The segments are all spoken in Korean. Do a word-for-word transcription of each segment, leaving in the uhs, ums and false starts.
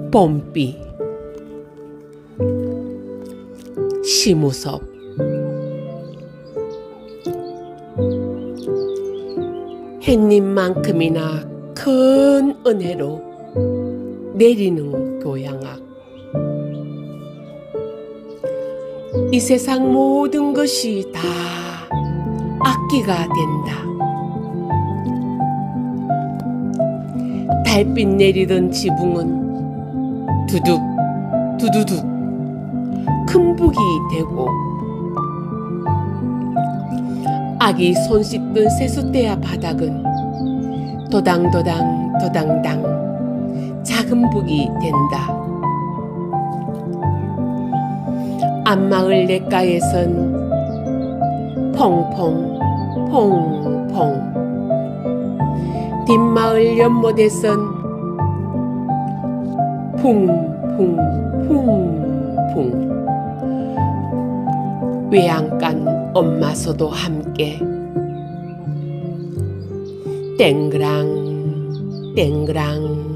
봄비 심우섭. 햇님만큼이나 큰 은혜로 내리는 교양학. 이 세상 모든 것이 다 악기가 된다. 달빛 내리던 지붕은 두둑 두두둑 큰 북이 되고, 아기 손 씻던 세숫대야 바닥은 도당도당 도당당 작은 북이 된다. 앞마을 냇가에선 퐁퐁 퐁퐁, 뒷마을 연못에선 쿵쿵 쿵쿵, 외양간 엄마소도 함께 땡그랑 땡그랑,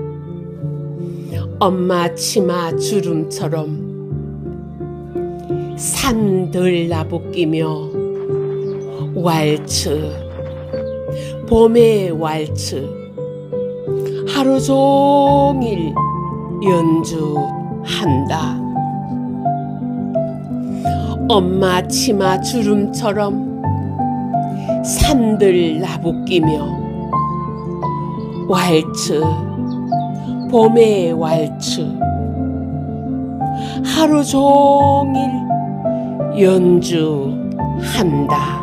엄마 치마 주름처럼 산들 나부끼며 왈츠, 봄의 왈츠 하루 종일 연주한다. 엄마 치마 주름처럼 산들 나부끼며 왈츠, 봄의 왈츠 하루 종일 연주한다.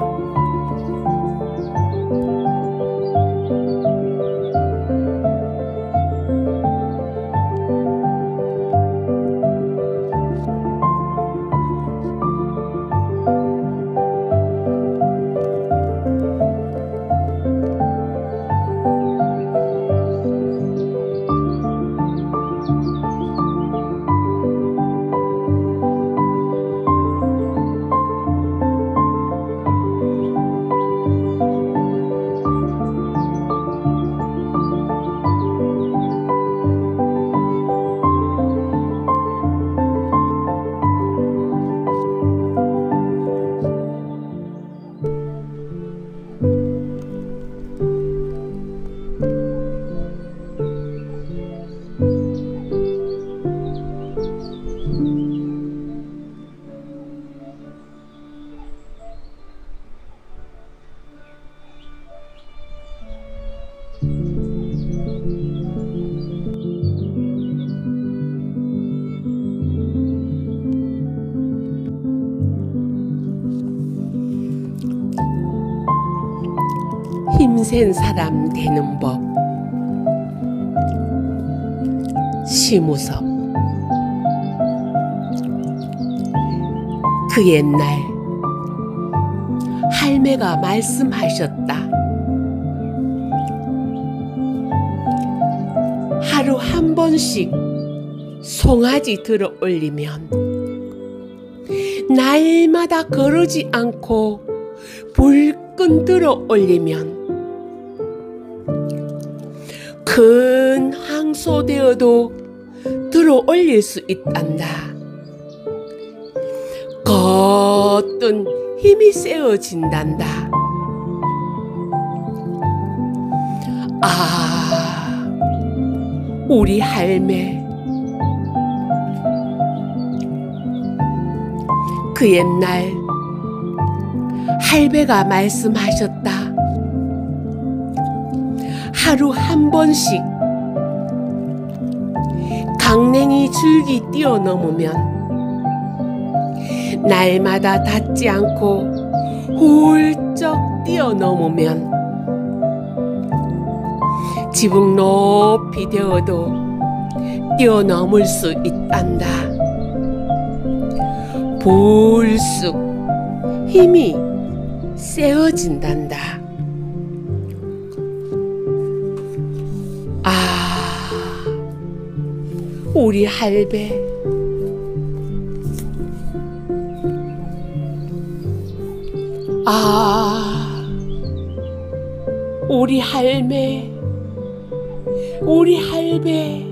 힘센 사람 되는 법. 심우섭. 그 옛날 할매가 말씀하셨다. 하루 한 번씩 송아지 들어 올리면 날마다 거르지 않고 불끈 들어 올리면 큰 항소 되어도 들어 올릴 수 있단다. 거뜬 힘이 세어진단다. 아, 우리 할매. 그 옛날 할배가 말씀하셨다. 하루 한 번씩 강냉이 줄기 뛰어넘으면 날마다 닿지 않고 훌쩍 뛰어넘으면 지붕 높이 되어도 뛰어넘을 수 있단다. 불쑥 힘이 세어진단다. 아, 우리 할배. 아, 우리 할매. 우리 할배.